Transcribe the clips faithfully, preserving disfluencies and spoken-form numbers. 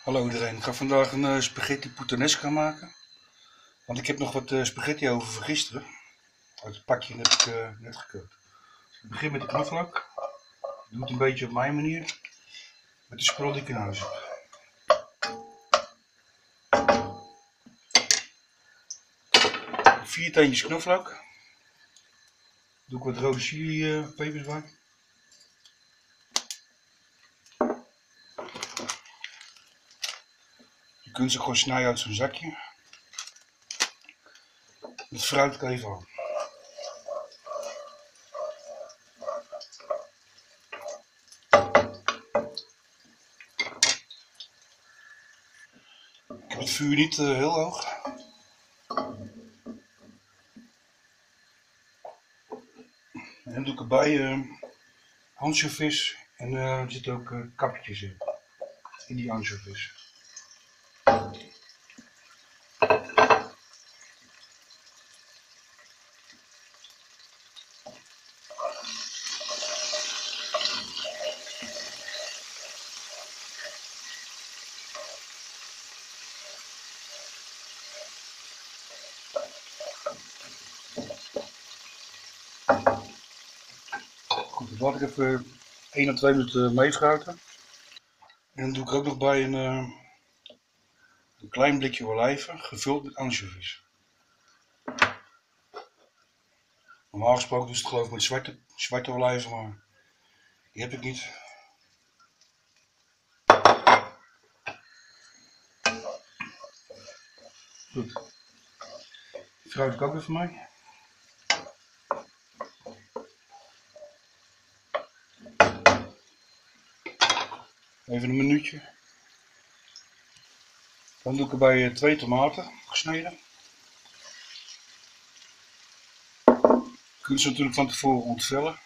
Hallo iedereen, ik ga vandaag een uh, spaghetti puttanesca maken. Want ik heb nog wat uh, spaghetti over van gisteren. Uit het pakje heb ik uh, net gekookt. Dus ik begin met de knoflook. Ik doe het een beetje op mijn manier. Met de spullen die ik in huis heb. Vier teentjes knoflook. Doe ik wat rode chili uh, pepers bij. Je kunt ze gewoon snijden uit zo'n zakje. Het fruit kan even aan. Ik heb het vuur niet uh, heel hoog. En dan doe ik erbij uh, ansjovis en uh, er zitten ook uh, kapjes in. In die ansjovis. Goed, dat laat ik even één à twee minuten meefruiten. En dan doe ik ook nog bij een, uh, een klein blikje olijven, gevuld met ansjovis. Normaal gesproken doe ik het geloof ik met zwarte, zwarte olijven, maar die heb ik niet. Goed. Die fruit ik ook even mee. Even een minuutje. Dan doe ik erbij twee tomaten gesneden. Je kunt ze natuurlijk van tevoren ontvellen.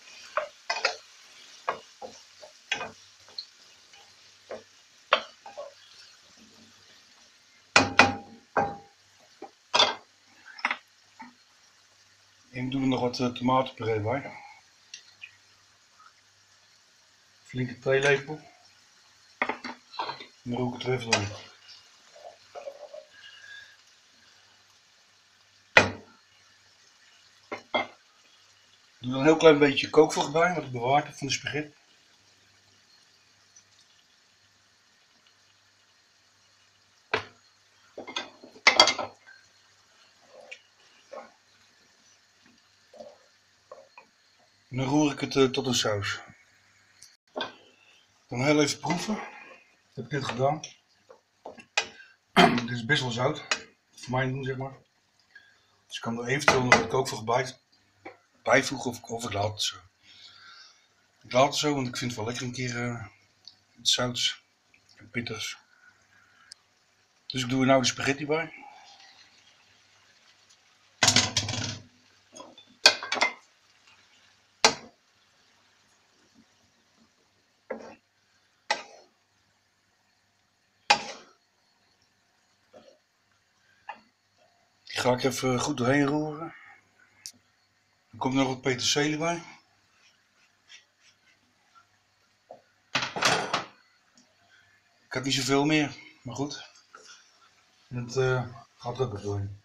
En ik doe er nog wat uh, tomatenpuree bij. Flinke theelepel. En dan roer ik het er even door. Ik doe er een heel klein beetje kookvocht bij, wat ik bewaard heb van de spaghetti. En dan roer ik het uh, tot een saus. Dan heel even proeven. Dat heb ik net gedaan. Dit is best wel zout. Voor mij doen, zeg maar. Dus ik kan er eventueel nog wat kookvocht bij, bijvoegen of, of ik laat het zo. Ik laat het zo, want ik vind het wel lekker een keer uh, met zouts en pitters. Dus ik doe er nou de spaghetti bij. Die ga ik even goed doorheen roeren. Er komt nog wat peterselie bij. Ik had niet zoveel meer, maar goed. Het uh, gaat ook wel doorheen.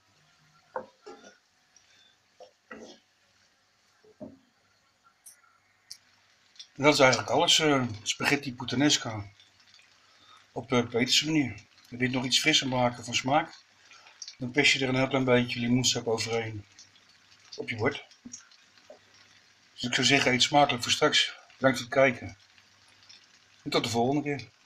En dat is eigenlijk alles. Uh, spaghetti puttanesca. Op uh, Peterse manier. Wil je dit nog iets frisser maken van smaak? Dan pers je er een heel klein beetje limoensap overheen op je bord. Dus ik zou zeggen, eet smakelijk voor straks. Bedankt voor het kijken. En tot de volgende keer.